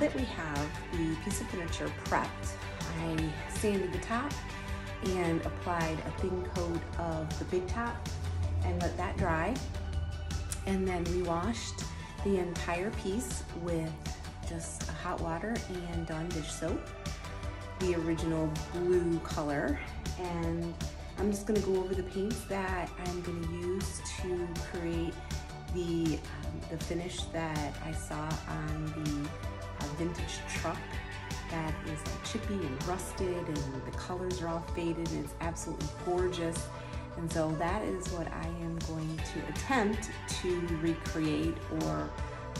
that we have the piece of furniture prepped, I sanded the top and applied a thin coat of the big top and let that dry. And then we washed the entire piece with just hot water and Dawn dish soap, the original blue color. And I'm just gonna go over the paints that I'm gonna use to create the finish that I saw on the vintage truck that is like chippy and rusted, and the colors are all faded, and it's absolutely gorgeous. And so that is what I am going to attempt to recreate or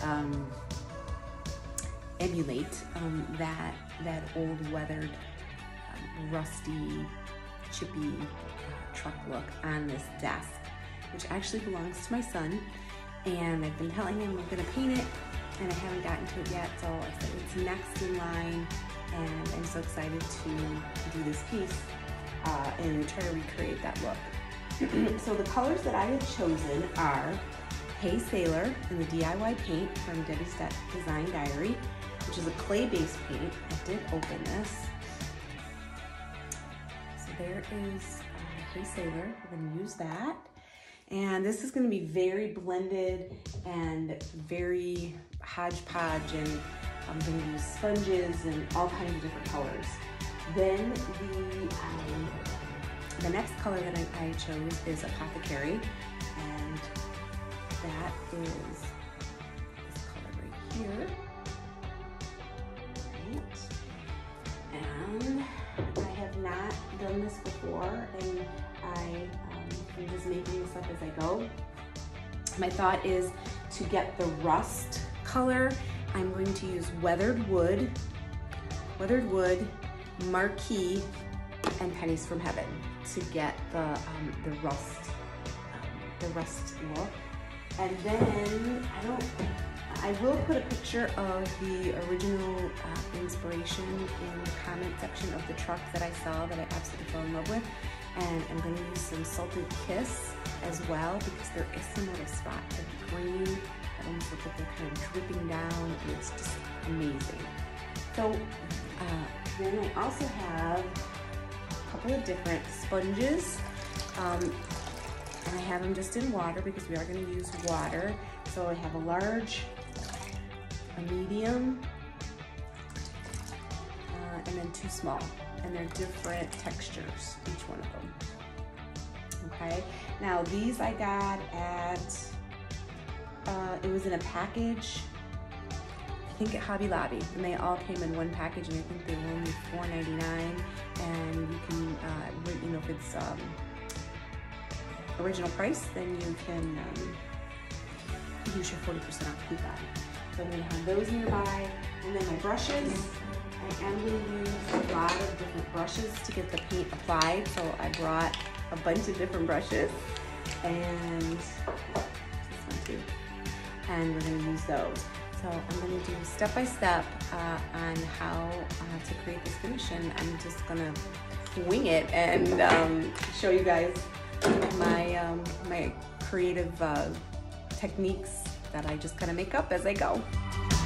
emulate that old weathered, rusty, chippy truck look on this desk, which actually belongs to my son. And I've been telling him I'm gonna paint it, and I haven't gotten to it yet, so I said it's next in line, and I'm so excited to do this piece and try to recreate that look. So the colors that I have chosen are Hey Sailor in the DIY paint from Debbie's Design Diary, which is a clay-based paint. I did open this. So there is Hey Sailor. We're gonna use that. And this is gonna be very blended and very hodgepodge, and I'm gonna use sponges and all kinds of different colors. Then the next color that I chose is Apothecary, and that is this color right here. Right. And I have not done this before, and I'm just making this up as I go. My thought is to get the rust color, I'm going to use weathered wood, marquee, and pennies from heaven to get the rust look. And then I will put a picture of the original inspiration in the comment section of the truck that I saw that I absolutely fell in love with. And I'm going to use some Salted Kiss as well, because there is some little spots of green that almost look like they're kind of dripping down, and it's just amazing. So then I also have a couple of different sponges, and I have them just in water because we are going to use water. So I have a large, a medium, and then two small, and they're different textures, each one of them. Okay, now these I got at, it was in a package, I think at Hobby Lobby, and they all came in one package, and I think they were only $4.99, and you can, you know, if it's original price, then you can use your 40% off coupon. So I'm gonna have those nearby, and then my brushes. I am going to use a lot of different brushes to get the paint applied, so I brought a bunch of different brushes, and this one too, and we're going to use those. So I'm going to do step by step on how to create this finish, and I'm just going to wing it and show you guys my my creative techniques that I just kind of make up as I go.